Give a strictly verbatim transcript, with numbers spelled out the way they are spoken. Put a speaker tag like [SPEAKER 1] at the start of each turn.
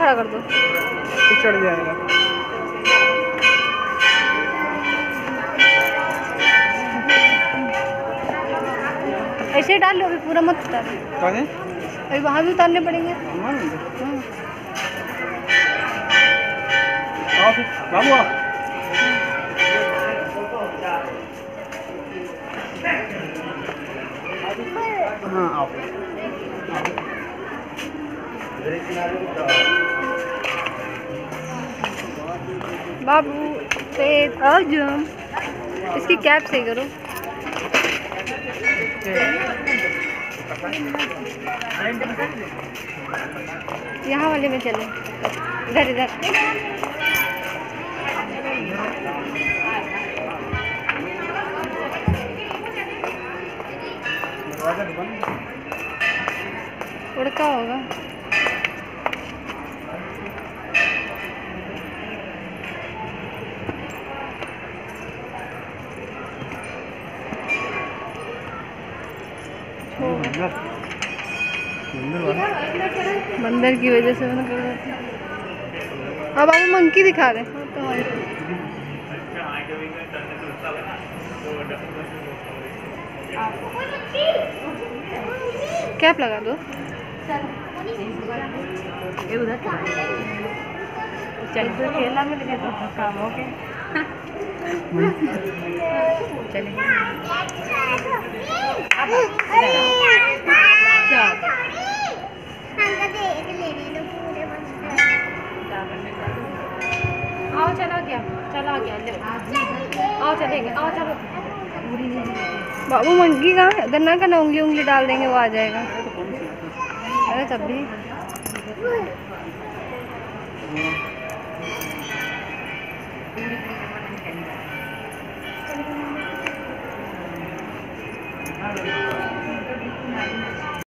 [SPEAKER 1] खड़ा कर दो,
[SPEAKER 2] चढ़ जाएगा।
[SPEAKER 1] ऐसे डाल लो, अभी पूरा मत उतारो। अभी वहाँ भी उतारने पड़ेंगे।
[SPEAKER 2] बाबू हाँ आओ।
[SPEAKER 1] बाबू तेज अर्जुन, इसकी कैप सही करो। यहाँ वाले में चलो, इधर इधर। उड़का होगा। बंदर की वजह से मैंने कर रहा था। अब आपको मंकी दिखा दे। कैप लगा दो। चल खेलना में लगे तो काम हो गया। चलिए आओ, चला गया चला गया आओ चलेंगे, आओ चलो। बाबू मंकी कहाँ है? इधर ना करना, उंगली उंगली डाल देंगे वो आ जाएगा। अरे तब भी